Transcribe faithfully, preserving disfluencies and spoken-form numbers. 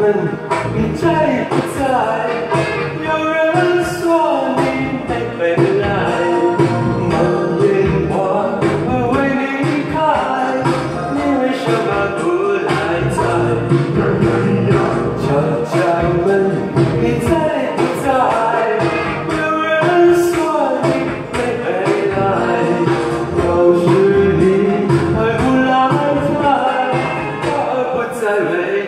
问你在不在？有人说你没回来，满眼花会为你开，你为什么不来采？悄悄问你在不在？有人说你没回来，要是你还不来采，他不再为